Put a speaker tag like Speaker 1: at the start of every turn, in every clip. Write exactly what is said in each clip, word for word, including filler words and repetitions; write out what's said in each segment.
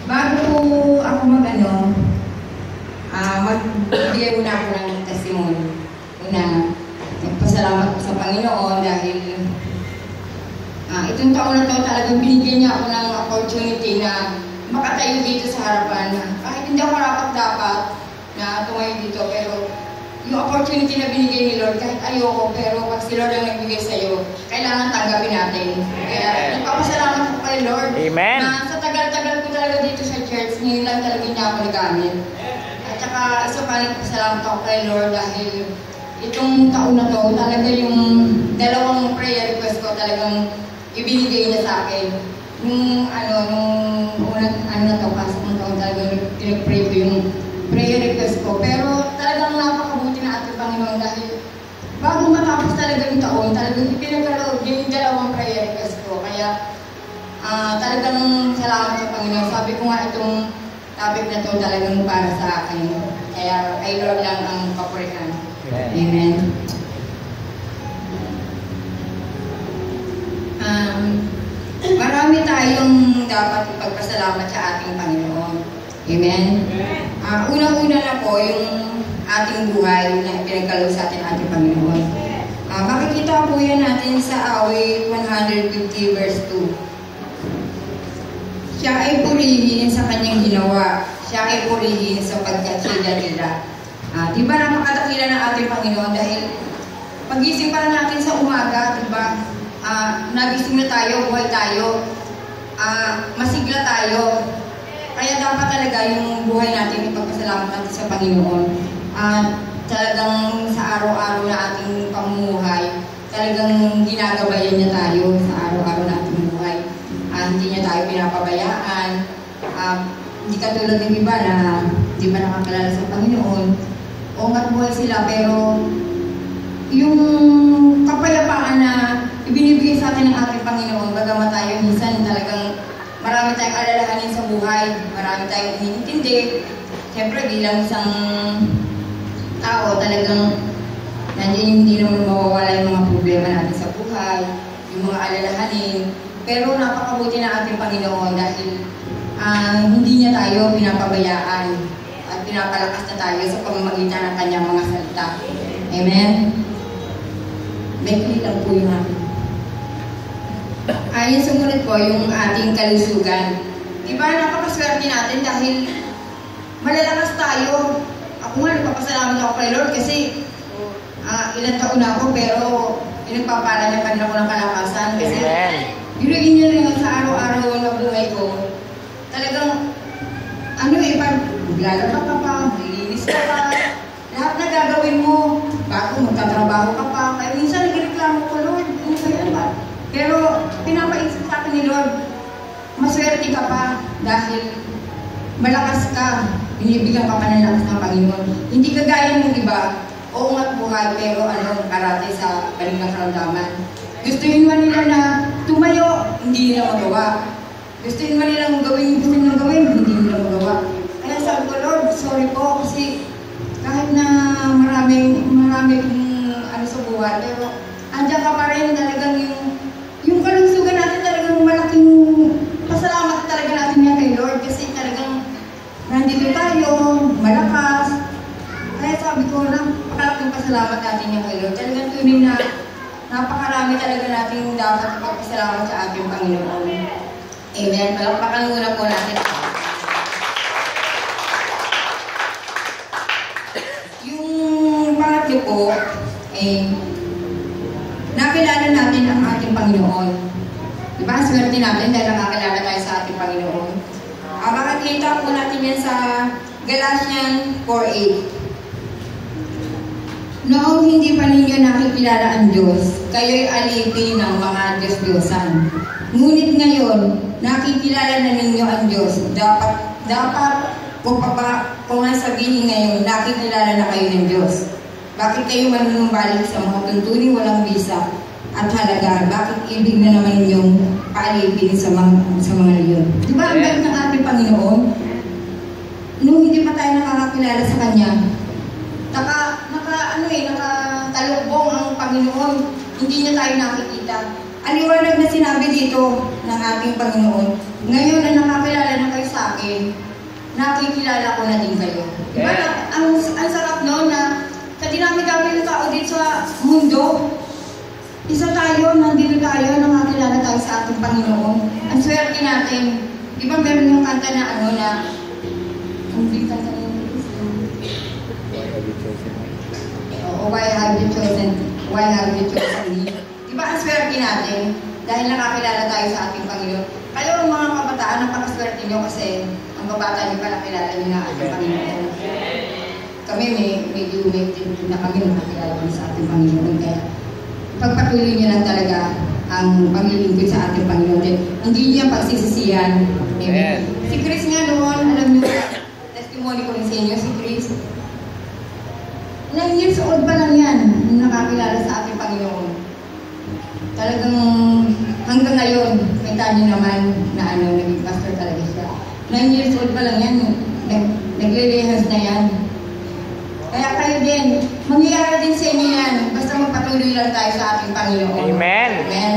Speaker 1: Bago po ako mag-ano, uh, magbigay muna ako ng testimony. Una, nagpasalamat ko sa Panginoon dahil uh, itong taon na to talagang binigyan niya ako ng opportunity na makatayo dito sa harapan. Kahit hindi ako dapat na tumayo dito, pero yung opportunity na binigay ni Lord, kahit ayoko, pero pag si Lord ang nagbigay sa'yo, kailangan tanggapin natin. Kaya nagpapasalamat ako kay Lord.
Speaker 2: Amen.
Speaker 1: Na sa tagal-tagal ko talaga dito sa church, ngayon lang talaga niya ako nagamit. At saka isa pa nagpasalamat ako kay Lord dahil itong taon na to, talaga yung dalawang prayer request ko talagang ibinigay niya sa akin. Nung ano, nung unang ano na to, pasok ng taon talagang pinag-pray ko yung prayer request ko. Pero talagang napakabuti na ating Panginoon dahil bago matapos talaga yung taon, talagang ipinagkaloob yung dalawang prayer request ko. Kaya uh, talagang salamat sa Panginoon. Sabi ko nga itong topic na to talagang para sa akin. Kaya kay Lord lang ang papurihan. Amen. Amen. Um, marami tayong dapat ipagpasalamat sa ating Panginoon. Amen. Uh, Unang-una na po yung ating buhay na pinagkaloob sa ating ating Panginoon. Uh, makikita po yan natin sa awit one fifty verse two. Siya ay purihin sa kanyang ginawa. Siya ay purihin sapagkat siya dalila. Uh, diba napakadakila ng ating Panginoon dahil pagising pa lang natin sa umaga, diba? Uh, nagising na tayo, buhay tayo, uh, masigla tayo. Kaya dapat talaga yung buhay natin ipagpasalamat natin sa Panginoon. At uh, talagang sa araw-araw na ating pamumuhay, talagang ginagabayan niya tayo sa araw-araw na ating buhay. Uh, hindi niya tayo pinapabayaan. Uh, hindi katulad ng iba na hindi ba nakakilala sa Panginoon. O nga't buhay sila, pero yung kapayapaan na ibinibigay sa atin ng ating Panginoon, bagamat tayo minsan talagang marami tayong alalahanin sa buhay, marami tayong iniintindi. Siyempre, bilang isang tao, talagang nandiyan hindi naman mawawala yung mga problema natin sa buhay, yung mga alalahanin. Pero napakabuti na ating Panginoon dahil uh, hindi niya tayo pinapabayaan at pinapalakas na tayo sa pamamagitan ng kanyang mga salita. Amen? May lang po yung akin. Ay, yung sumunod po, yung ating kalusugan. Diba, napakaswerte natin dahil malalakas tayo. Ako nga, nagpapasalamat ako kay Lord kasi uh, ilang taon na ako, pero pinagpapala niya pa rin ako ng kalakasan. Kasi yun niya rin sa araw-araw na buhay ko. Talagang, ano eh, pag maglalaba ka pa, maglinis ka pa, lahat na gagawin mo, bago magtatrabaho ka pa. Kaya minsan nagreklamo ko, Lord, ano ba yan ba? Pero pinapaisip sa akin ni Lord, maswerte ka pa dahil malakas ka, binibigyan ka pa ng lakas ng Panginoon. Hindi kagaya ng iba, oo nga't buhay, pero ano, karate sa balingang karamdaman. Gustuhin man nila na tumayo, hindi nila magawa. Gustuhin man nilang gawin yung gusto nilang gawin, hindi nila magawa. Kaya sabi ko, Lord, sorry po kasi kahit na maraming, maraming ano sa buhay, pero andyan ka pa rin talagang yung Yung kalusugan natin talagang malaking pasalamat talaga natin yan kay Lord kasi talagang nandito tayo, malakas. Kaya sabi ko, napakalaking pasalamat natin yan kay Lord. Talagang tunin na napakarami talaga natin dapat ipagpasalamat sa ating Panginoon. Amen. Palakpakan muna po natin. Yung pangatlo po, eh, nakilala natin ang ating Panginoon. Diba? Swerte natin dahil nakakilala tayo sa ating Panginoon. Uh, makikita po natin yan sa Galatians four eight. Noong hindi pa ninyo nakikilala ang Diyos, kayo'y alipin ng mga Diyos-Diyosan. Ngunit ngayon, nakikilala na ninyo ang Diyos. Dapat, dapat kung, papa, kung sabihin ngayon, nakikilala na kayo ng Diyos. Bakit kayo manunumbalik sa mga tuntunin walang bisa at halaga? Bakit ibig na naman ninyong paalipin sa mga, sa mga leon? Di ba ang bait ng ating Panginoon? Nung hindi pa tayo nakakakilala sa Kanya, naka, naka, ano eh, nakatalukbong ang Panginoon, hindi niya tayo nakikita. Aliwanag na sinabi dito ng ating Panginoon, ngayon na nakakilala na kayo sa akin, akin, nakikilala ko na din kayo. Diba? Yeah. Ang, ang sarap no na sa dinami-dami ng tao dito sa mundo, isa tayo, nandito tayo, nakakilala tayo sa ating Panginoon. Ang swerte natin. Di ba meron yung kanta na ano na, ang big kanta na yun? Oo, why have you chosen, why have you chosen me? Di ba ang swerte natin? Dahil nakakilala tayo sa ating Panginoon. Kayo ang mga kabataan, napakaswerte nyo kasi ang babata nyo pala kilala nyo na ating Panginoon. Kami may, medyo umektin na kami nakakilala nyo sa ating Panginoon. Kaya pagpatuloy niyo lang talaga ang paglilingkod sa ating Panginoon. Hindi niya pagsisisihan. Amen. Si Chris nga noon, alam niyo, testimony ko rin sa inyo, si Chris, nine years old pa lang yan, nakakilala sa ating Panginoon. Talagang hanggang ngayon, kita niyo naman na ano, naging pastor talaga siya. nine years old pa lang yan, nag, nagre-rehas na yan. Kaya kayo din, mangyayari din sa inyo yan, basta magpatuloy lang tayo sa ating Panginoon.
Speaker 2: Amen.
Speaker 1: Amen.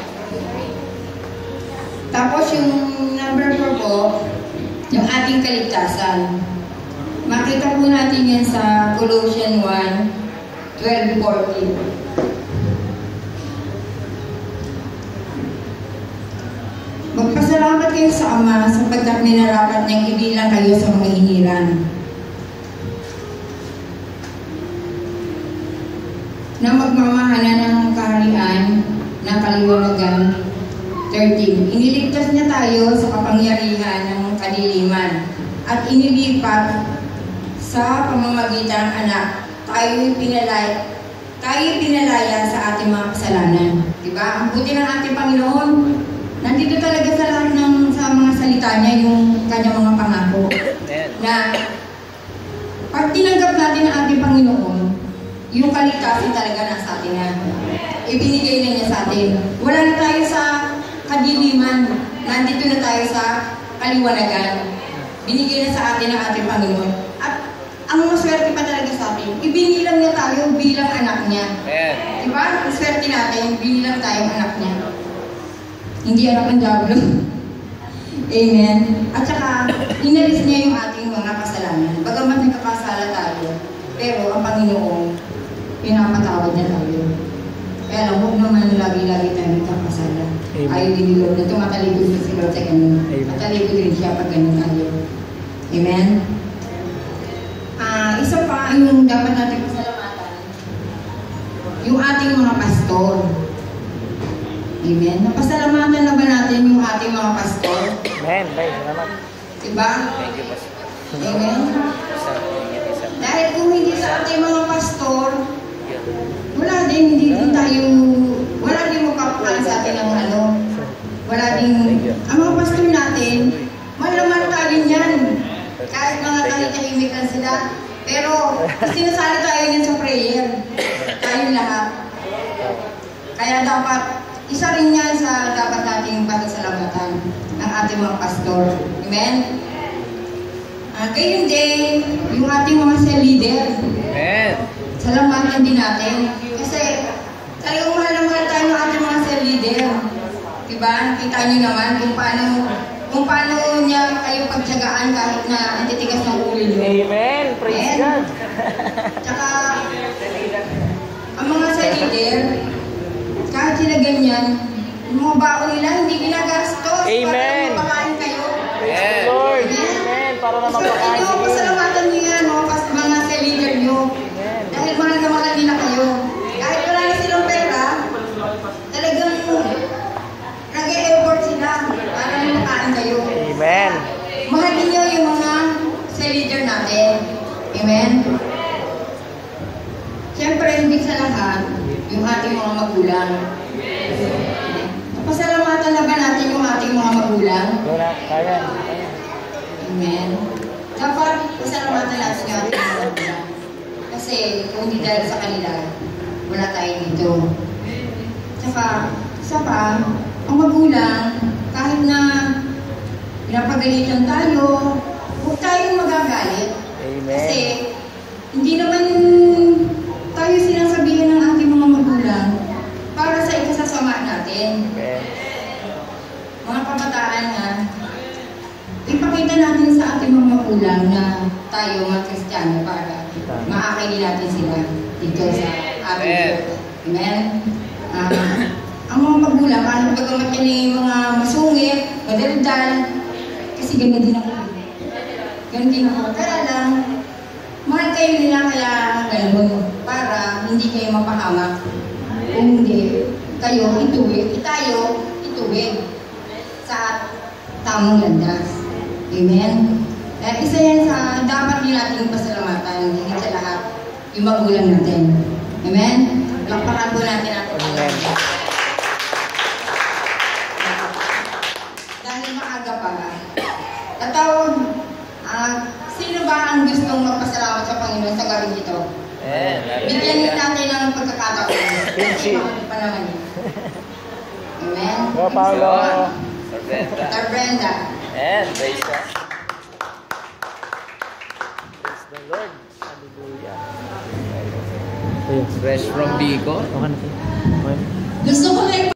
Speaker 1: Tapos yung number four po, yung ating kaligtasan. Makita po natin yan sa Colossians one, twelve, fourteen. Magpasalamat kayo sa Ama sapagkat minarapat niyang ibilang kayo sa mga hiniran. Na magmamahala ng kaharian ng kaliwanagan. thirteen. Iniligtas niya tayo sa kapangyarihan ng kadiliman at inilipat sa pamamagitan ng anak. Tayo pinalaya, tayo pinalaya sa ating mga kasalanan. Diba? Ang buti ng ating Panginoon, nandito talaga sa lahat ng sa mga salita niya yung kanyang mga pangako. Na pag tinanggap natin ang ating Panginoon, yung kaligtasan talaga nasa atin na. Ibinigay na niya sa atin. Wala na tayo sa kadiliman. Nandito na tayo sa kaliwanagan. Binigay na sa atin ng ating Panginoon. At ang maswerte pa talaga sa atin, ibinilang niya tayo bilang anak niya. Yeah. Diba? Ang swerte natin, binilang tayong anak niya. Hindi anak ng diablo. Amen. At saka, inalis niya yung ating mga kasalanan. Bagamat nagkakasala tayo, pero ang Panginoon, pinapatawad niya tayo. Kaya lang, huwag naman lagi-lagi tayo nagkakasala. Ayaw din ni Lord na tumatalikod sa si Lord sa ganun. Matalikod din siya pag ganun tayo. Amen? Uh, isa pa yung dapat natin pasalamatan, yung ating mga pastor. Amen? Napasalamatan na ba natin yung ating mga pastor?
Speaker 2: Amen. Bye. Salamat.
Speaker 1: Diba?
Speaker 2: Thank you, Pastor.
Speaker 1: Amen? Dahil kung hindi sa ating mga pastor, wala din, hindi din tayo, wala din magpapakalan sa atin ng ano, wala din, ang mga pastor natin, malaman din yan, kahit mga tahimik lang sila, pero sinasali tayo din sa prayer, tayo lahat. Kaya dapat, isa rin yan sa dapat nating pagsasalamatan ng ating mga pastor. Amen? Uh, gayon din, yung ating mga cell leader.
Speaker 2: Amen.
Speaker 1: Salamatan din natin. Kasi talagang mahal na mahal tayo ng ating mga cell leader. Diba? Nakita niyo naman kung paano kung paano niya kayo pagtyagaan kahit na antitigas ng ulo niyo.
Speaker 2: Amen. Praise God.
Speaker 1: Tsaka, ang mga cell leader, kahit sila ganyan, yung mga baon nila hindi ginagastos.
Speaker 2: Amen.
Speaker 1: Para mapakain kayo.
Speaker 2: Yes, Lord. Amen. Amen. Para na mapakain
Speaker 1: kayo. Pasalamatan niyo yan, mga cell leader niyo. Dahil mahal na mahal nila kayo. Kahit wala na silang pera, talagang nag-e-effort sila para makain kayo.
Speaker 2: Amen.
Speaker 1: Mahalin niyo yung mga cell leader natin. Amen. Siyempre, hindi sa lahat, yung ating mga magulang. Pasalamatan na ba natin yung ating mga magulang?
Speaker 2: Wala, kaya.
Speaker 1: Amen. Dapat pasalamatan natin yung ating mga magulang. Kasi kung hindi dahil sa kanila, wala tayo dito. Saka, isa pa, ang magulang, kahit na pinapagalitan tayo, huwag tayong magagalit.
Speaker 2: Amen.
Speaker 1: Kasi, hindi naman tayo sinasabihan ng ating mga magulang para sa ikasasama natin.
Speaker 2: Amen.
Speaker 1: Mga kabataan ha, ipakita ipakita natin sa ating mga magulang na tayo mga Kristiyano para maakainin natin sila dito sa ating Lord. Amen? Uh, ang mga magulang, kahit pagamat yan yung mga masungit, madaldal, kasi ganyan din ako. Ganyan din ako. Kaya lang, mahal kayo nila kaya gano'n para hindi kayo mapahamak. Kung hindi, kayo ituwid, itayo, ituwid sa tamang landas. Amen? Eh, isa yan sa dapat din natin pasalamatan, higit sa lahat, yung magulang natin. Amen? Lakpakan po natin natin.
Speaker 2: Amen.
Speaker 1: Dahil maaga pa, tatawag, uh, sino ba ang gustong magpasalamat sa Panginoon sa gawin ito?
Speaker 2: Amen.
Speaker 1: Bigyan din natin ng pagkakataon.
Speaker 2: Pinchi.
Speaker 1: Pa naman yun. Amen?
Speaker 2: Go, Paolo.
Speaker 3: Sir Brenda.
Speaker 1: Sir Brenda.
Speaker 2: And praise God. Praise the Lord. Hallelujah.
Speaker 3: Fresh from Bicol.
Speaker 2: Okay na. Okay.
Speaker 4: Gusto ko na